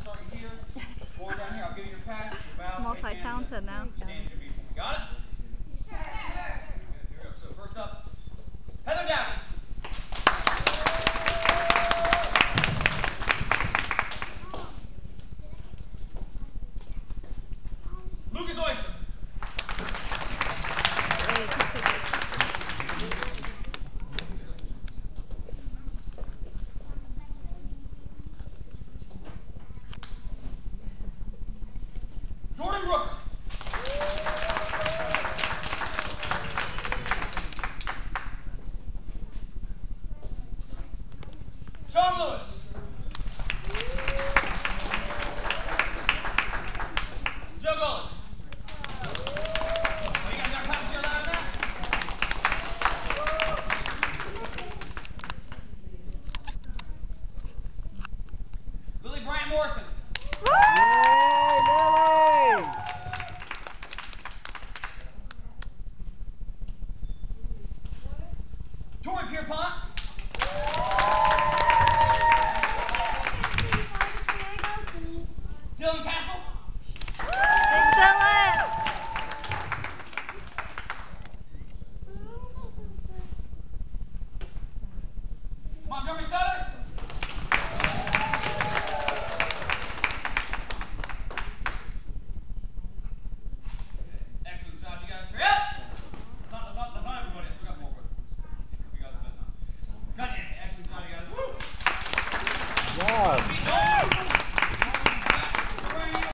start you here. Going down here, I'll give you your pass. Your bow, Multi-talented now. stand should be. Got it? Yes, sir. Here we go. So first up, Heather Downey. Lucas Oyster. Jordan Rooker. Sean Lewis. Joe Gullich. Oh, you guys got comments here loud enough? Lillie Bryant Morrison.